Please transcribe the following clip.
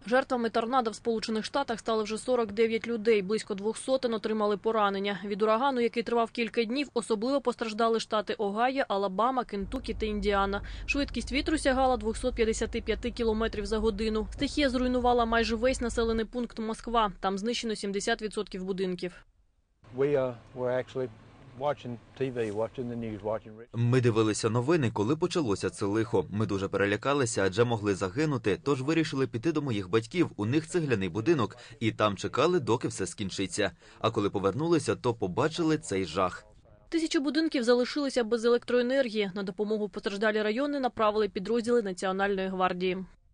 Жертвами торнадо в Сполучених Штатах стали вже 49 людей, близько 200 отримали поранення. Від урагану, який тривав кілька днів, особливо постраждали штати Огайо, Алабама, Кентукі та Індіана. Швидкість вітру сягала 255 км за годину. Стихія зруйнувала майже весь населений пункт Москва. Там знищено 70% будинків. Ми дивилися новини, коли почалося це лихо. Ми дуже перелякалися, адже могли загинути, тож вирішили піти до моїх батьків. У них цегляний будинок, і там чекали, доки все скінчиться. А коли повернулися, то побачили цей жах. Тисячі будинків залишилися без електроенергії. На допомогу постраждалі райони направили підрозділи Національної гвардії.